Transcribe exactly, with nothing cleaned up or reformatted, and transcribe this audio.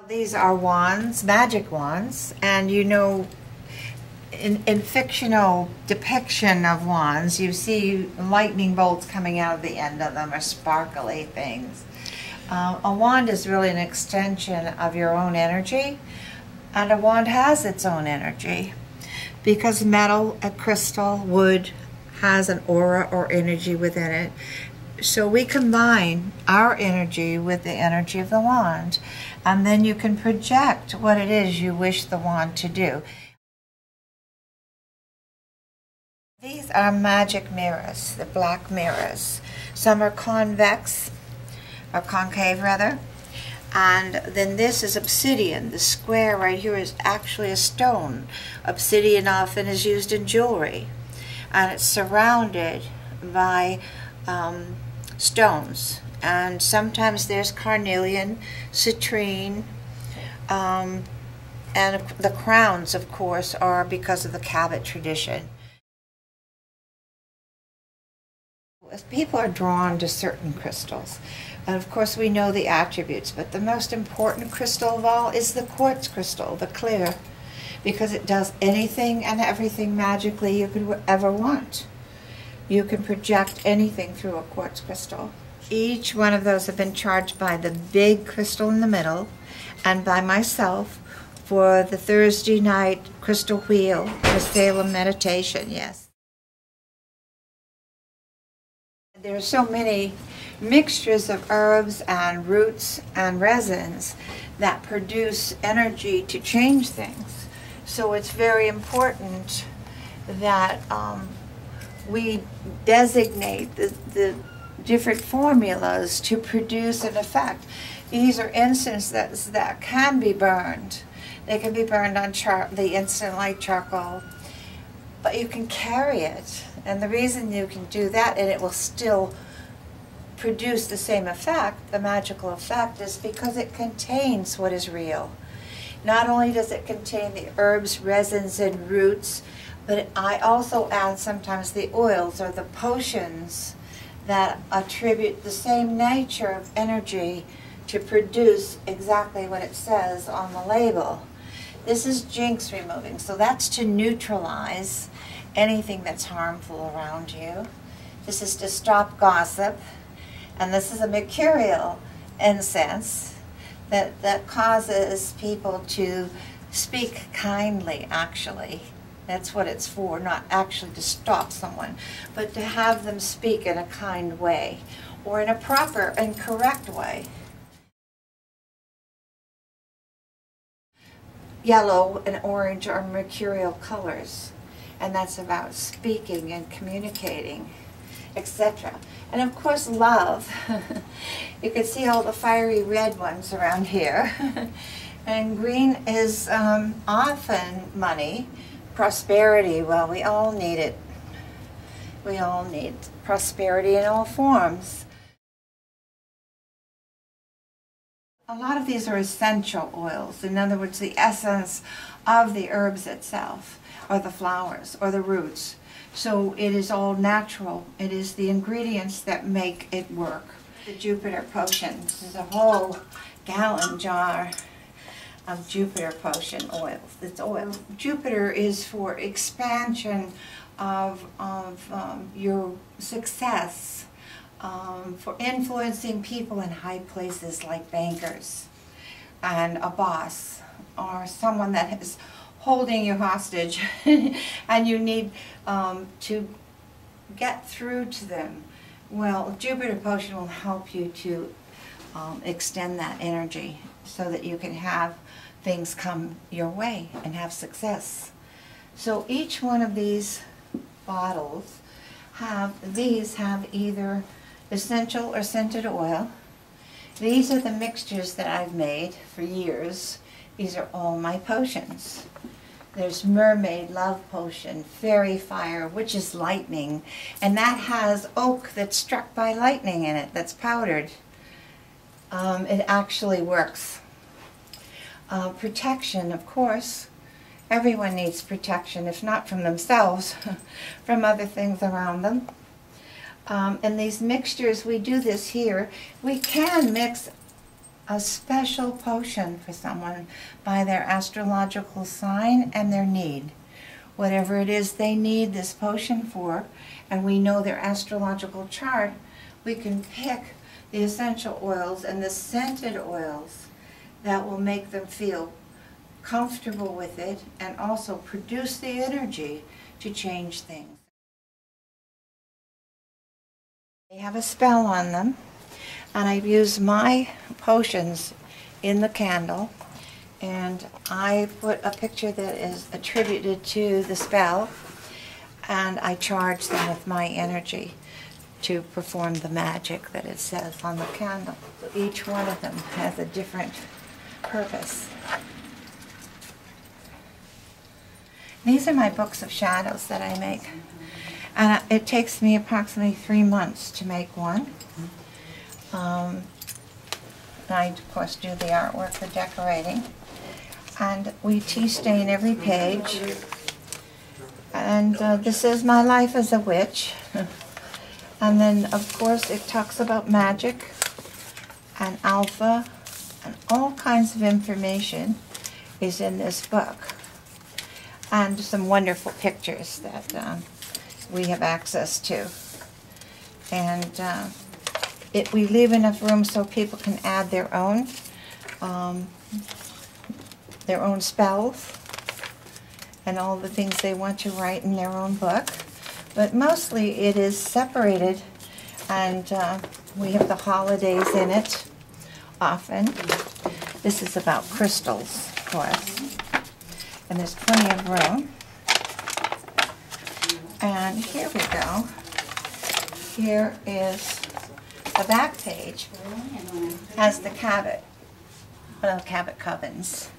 These are wands, magic wands, and you know, in, in fictional depiction of wands, you see lightning bolts coming out of the end of them, or sparkly things. Uh, a wand is really an extension of your own energy, and a wand has its own energy because metal, a crystal, wood has an aura or energy within it. So we combine our energy with the energy of the wand, and then you can project what it is you wish the wand to do. These are magic mirrors, the black mirrors. Some are convex, or concave rather, and then this is obsidian. The square right here is actually a stone. Obsidian often is used in jewelry, and it's surrounded by um, stones, and sometimes there's carnelian, citrine, um, and the crowns, of course, are because of the Cabot tradition. People are drawn to certain crystals, and of course we know the attributes, but the most important crystal of all is the quartz crystal, the clear, because it does anything and everything magically you could ever want. You can project anything through a quartz crystal. Each one of those have been charged by the big crystal in the middle and by myself for the Thursday night crystal wheel, the Salem meditation, yes. There are so many mixtures of herbs and roots and resins that produce energy to change things. So it's very important that um, we designate the, the different formulas to produce an effect. These are incense that, that can be burned. They can be burned on char the instant light charcoal, but you can carry it. And the reason you can do that and it will still produce the same effect, the magical effect, is because it contains what is real. Not only does it contain the herbs, resins, and roots, but I also add sometimes the oils or the potions that attribute the same nature of energy to produce exactly what it says on the label. This is jinx removing, so that's to neutralize anything that's harmful around you. This is to stop gossip, and this is a mercurial incense that, that causes people to speak kindly, actually. That's what it's for, not actually to stop someone, but to have them speak in a kind way, or in a proper and correct way. Yellow and orange are mercurial colors, and that's about speaking and communicating, et cetera. And of course, love. You can see all the fiery red ones around here. And green is um, often money. Prosperity, well, we all need it. We all need prosperity in all forms. A lot of these are essential oils. In other words, the essence of the herbs itself, or the flowers, or the roots. So it is all natural. It is the ingredients that make it work. The Jupiter potion. This is a whole gallon jar of Jupiter potion oils. It's oil. Jupiter is for expansion of, of um, your success, um, for influencing people in high places like bankers and a boss or someone that is holding you hostage and you need um, to get through to them. Well, Jupiter potion will help you to um, extend that energy so that you can have things come your way and have success. So each one of these bottles have, these have either essential or scented oil. These are the mixtures that I've made for years. These are all my potions. There's mermaid love potion, fairy fire, which is lightning, and that has oak that's struck by lightning in it, that's powdered. Um, it actually works. Uh, protection, of course. Everyone needs protection, if not from themselves, from other things around them. Um, and these mixtures, we do this here. We can mix a special potion for someone by their astrological sign and their need. Whatever it is they need this potion for, and we know their astrological chart, we can pick the essential oils and the scented oils that will make them feel comfortable with it and also produce the energy to change things. They have a spell on them, and I've used my potions in the candle, and I put a picture that is attributed to the spell, and I charge them with my energy to perform the magic that it says on the candle. So each one of them has a different purpose. These are my books of shadows that I make. And it takes me approximately three months to make one. Um, I, of course, do the artwork for decorating. And we tea stain every page. And uh, this is my life as a witch. And then, of course, it talks about magic and alpha and all kinds of information is in this book. And some wonderful pictures that um, we have access to. And uh, it, we leave enough room so people can add their own, um, their own spells and all the things they want to write in their own book. But mostly it is separated, and uh, we have the holidays in it often. This is about crystals, of course. And there's plenty of room. And here we go. Here is the back page. Has the Cabot, one of the Cabot covens.